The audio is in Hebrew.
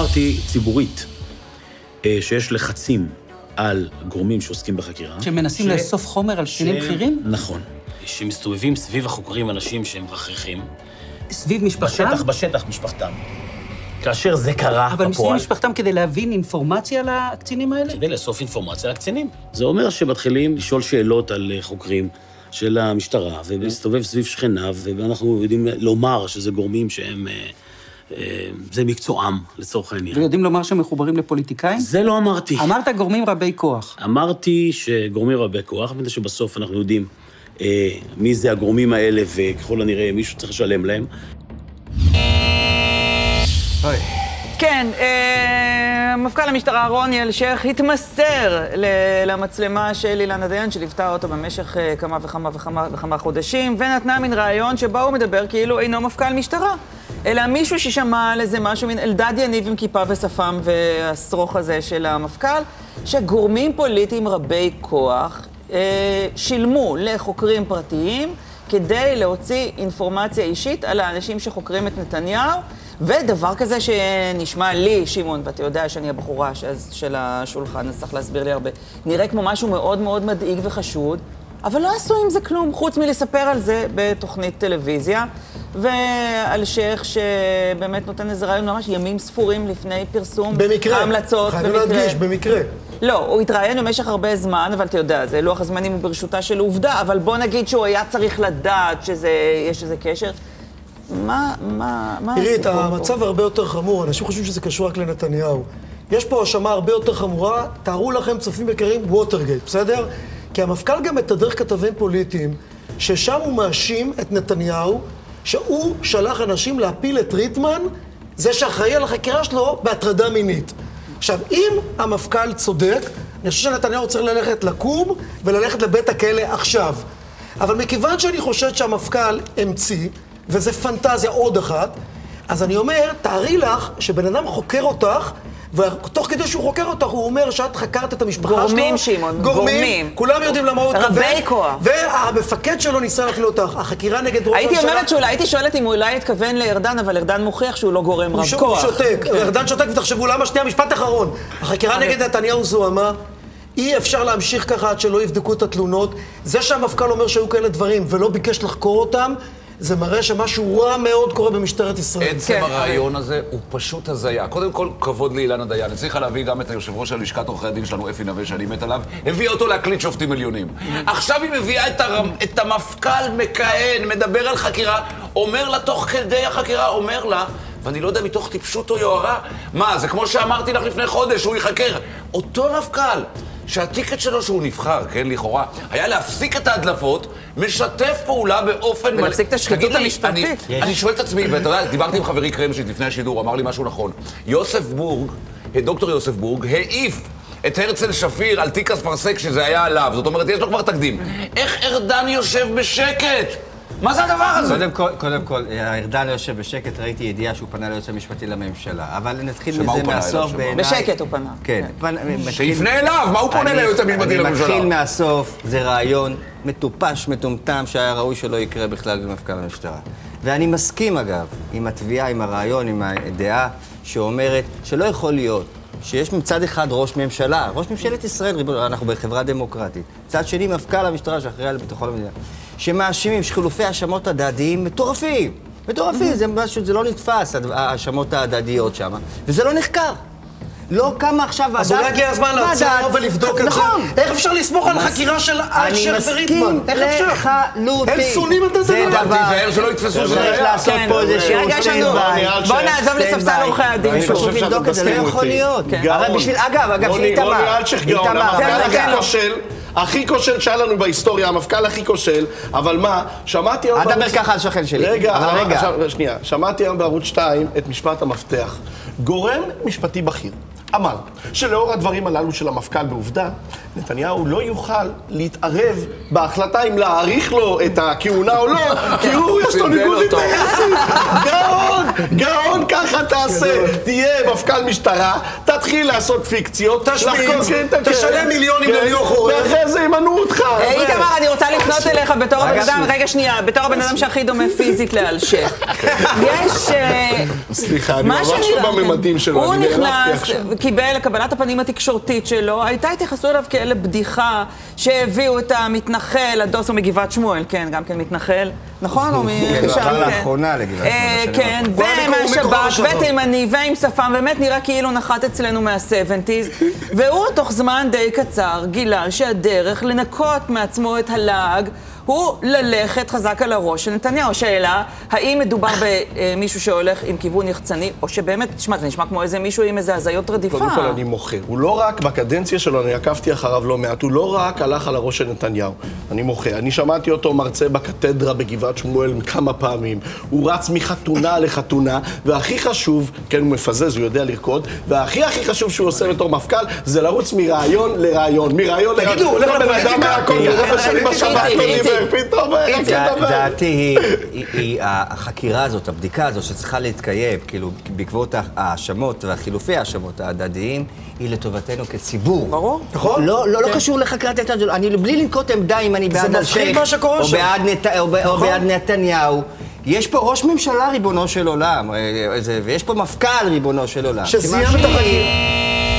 אמרתי ציבורית, שיש לחצים על גורמים שעוסקים בחקירה. שמנסים לאסוף חומר על קצינים בכירים? נכון. שמסתובבים סביב החוקרים אנשים שהם רכרכים. סביב משפחתם? בשטח משפחתם. כאשר זה קרה בפועל... אבל מסביב משפחתם כדי להבין אינפורמציה על הקצינים האלה? כדי לאסוף אינפורמציה על הקצינים. זה אומר שמתחילים לשאול שאלות על חוקרים של המשטרה, ולהסתובב סביב שכניו, ואנחנו יודעים לומר שזה גורמים שהם... זה מקצועם, לצורך העניין. ויודעים לומר שהם מחוברים לפוליטיקאים? זה לא אמרתי. אמרת גורמים רבי כוח. אמרתי שגורמים רבי כוח, מפני שבסוף אנחנו יודעים מי זה הגורמים האלה, וככל הנראה מישהו צריך לשלם להם. כן, מפכ"ל המשטרה רוני אלשיך התמסר למצלמה של אילנה דיין, שליוותה אותו במשך כמה וכמה חודשים, ונתנה מן רעיון שבו הוא מדבר כאילו אינו מפכ"ל משטרה, אלא מישהו ששמע על איזה משהו, מין אלדד יניב עם כיפה ושפם והשרוך הזה של המפכ"ל, שגורמים פוליטיים רבי כוח שילמו לחוקרים פרטיים כדי להוציא אינפורמציה אישית על האנשים שחוקרים את נתניהו, ודבר כזה שנשמע לי, שמעון, ואתה יודע שאני הבחורה של השולחן, אז צריך להסביר לי הרבה, נראה כמו משהו מאוד מאוד מדאיג וחשוד, אבל לא עשו עם זה כלום, חוץ מלספר על זה בתוכנית טלוויזיה, ואלשיך שבאמת נותן איזה רעיון ממש ימים ספורים לפני פרסום ההמלצות. חייבים להדגיש, במקרה. לא, הוא התראיין במשך הרבה זמן, אבל אתה יודע, זה לוח הזמנים ברשותה של עובדה, אבל בוא נגיד שהוא היה צריך לדעת שיש איזה קשר. מה תראי, את המצב הרבה יותר חמור, אנשים חושבים שזה קשור רק לנתניהו. יש פה האשמה הרבה יותר חמורה, תארו לכם צופים יקרים ווטרגייט, בסדר? כי המפכ"ל גם מתדר כתבים פוליטיים, ששם הוא מאשים את נתניהו, שהוא שלח אנשים להפיל את ריטמן, זה שאחראי על החקירה שלו בהטרדה מינית. עכשיו, אם המפכ"ל צודק, אני חושב שנתניהו צריך ללכת לקום וללכת לבית הכלא עכשיו. אבל מכיוון שאני חושבת שהמפכ"ל המציא, וזה פנטזיה עוד אחת, אז אני אומר, תארי לך שבן אדם חוקר אותך, ותוך כדי שהוא חוקר אותך, הוא אומר שאת חקרת את המשפחה שלו. גורמים, שמעון, גורמים. כולם יודעים למה הוא התכוון. רבי כוח. והמפקד שלו ניסה להפעיל אותך. החקירה נגד ראש הממשלה... הייתי אומרת שאולי, הייתי שואלת אם הוא אולי התכוון לארדן, אבל ארדן מוכיח שהוא לא גורם רב כוח. הוא שותק. ארדן שותק, ותחשבו, למה שנייה, משפט אחרון. החקירה נגד נתניהו זוהמה, אי אפשר להמשיך ככה עד שלא יבדקו את התלונות. זה שהמפכ"ל אומר שהיו כאלה דברים ולא ביקש לחקור אותם, זה מראה שמשהו רע מאוד קורה במשטרת ישראל. עצם הרעיון הזה הוא פשוט הזיה. קודם כל, כבוד לאילנה דיין. הצליחה להביא גם את היושב ראש של לשכת עורכי הדין שלנו, אפי נווה, שאני מת עליו, הביאה אותו להקליט שופטים עליונים. עכשיו היא מביאה את המפכ"ל מכהן, מדבר על חקירה, אומר לה תוך כדי החקירה, אומר לה, ואני לא יודע מתוך טיפשות או יוהרה, מה, זה כמו שאמרתי לך לפני חודש, הוא יחקר. אותו מפכ"ל, שהטיקט שלו שהוא נבחר, כן, לכאורה, היה להפסיק את ההדלפות, משתף פעולה באופן... ולהפסיק את השחיתות המשפטית. אני שואל את עצמי, ואתה יודע, דיברתי עם חברי קרמשית לפני השידור, אמר לי משהו נכון. דוקטור יוסף בורג, העיף את הרצל שפיר על תיק הספרסק שזה היה עליו. זאת אומרת, יש לו כבר תקדים. איך ארדן יושב בשקט? מה זה הדבר הזה? קודם כל, ארדן יושב בשקט, ראיתי ידיעה שהוא פנה ליועץ המשפטי לממשלה. אבל נתחיל מזה מהסוף בעיניי... בשקט הוא פנה. כן. שיפנה אליו, מה הוא פונה ליועץ המשפטי לממשלה? אני מתחיל מהסוף, זה רעיון מטופש, מטומטם, שהיה ראוי שלא יקרה בכלל במפכ"ל המשטרה. ואני מסכים, אגב, עם התביעה, עם הרעיון, עם הדעה, שאומרת שלא יכול להיות שיש מצד אחד ראש ממשלה, ראש ממשלת ישראל, אנחנו בחברה דמוקרטית. צד שני, מפכ"ל המשטרה שאחראי על ביטחון המדינה. שמאשימים שחילופי האשמות הדדיים מטורפים. מטורפים, זה משהו, זה לא נתפס, האשמות הדדיות שם. וזה לא נחקר. לא כמה עכשיו... אז אולי הגיע הזמן לעצור ולבדוק את זה. נכון. איך אפשר לסמוך על חקירה של אלשיך וריטמן? איך אפשר? אני מסכים לחלוטין. הם שונאים את זה. זה דבר... תיזהר שלא יתפסו שזה צריך לעשות פה איזשהו סטנד-ביי. בוא נעזוב לספסל עורכי הדין. אני חושב לבדוק את זה, לא יכול להיות. הרי בשביל... אגב, שאיתמר. רוני אלשיך גאון, המפכ"ל הכי כושל. הכי כושל שהיה לנו בהיסטוריה, המפכ"ל הכי כושל, אבל מה, שמעתי היום... אל תדבר ככה על שכן שלי. רגע, שנייה, שמעתי היום בערוץ 2 את משפט המפתח. גורם משפטי בכיר אמר שלאור הדברים הללו של המפכ"ל בעובדה, נתניהו לא יוכל להתערב בהחלטה אם להאריך לו את הכהונה או לא, כי הוא יש לו ניגוד אינטרסים. גאון, ככה תעשה. תהיה מפכ"ל משטרה, תתחיל לעשות פיקציות, תשלם מיליונים לליאור חורב. ואחרי זה ימנו אותך. איתמר, אני רוצה לפנות אליך בתור הבן אדם, רגע שנייה, בתור הבן אדם שהכי דומה פיזית לאלשיך. יש... סליחה, אני ממש לא בממדים שלו, הוא אני נעלבתי נכנס, עכשיו. קיבל לקבלת הפנים התקשורתית שלו, הייתה התייחסות אליו כאלה בדיחה שהביאו את המתנחל, הדוסו מגבעת שמואל, כן, גם כן מתנחל, נכון? או משם, כן. לאחרונה לגבעת שמואל. כן, ומהשב"כ, ותימני, ועם שפם, באמת נראה כאילו נחת אצלנו מה-70s, והוא תוך זמן די קצר גילה שהדרך לנקות מעצמו את הלעג הוא ללכת חזק על הראש של נתניהו. השאלה, האם מדובר במישהו שהולך עם כיוון יחצני, או שבאמת, תשמע, זה נשמע כמו איזה מישהו עם איזה הזיות רדיפה. קודם כל אני מוחה. הוא לא רק בקדנציה שלו, אני עקבתי אחריו לא מעט, הוא לא רק הלך על הראש של נתניהו. אני מוחה. אני שמעתי אותו מרצה בקתדרה בגבעת שמואל כמה פעמים. הוא רץ מחתונה לחתונה, והכי חשוב, כן, הוא מפזז, הוא יודע לרקוד, והכי חשוב שהוא עושה בתור מפכ"ל, זה לרוץ מרעיון לרעיון. מרעיון לרעיון. תגידו, הולך דעתי היא, החקירה הזאת, הבדיקה הזאת שצריכה להתקיים, כאילו, בעקבות ההאשמות והחילופי ההאשמות ההדדיים, היא לטובתנו כציבור. ברור. נכון? לא קשור לחקירת נתניהו. אני בלי לנקוט עמדה אם אני בעד אלשיך, או בעד נתניהו. יש פה ראש ממשלה ריבונו של עולם, ויש פה מפכ"ל ריבונו של עולם. שסיים את החקירה.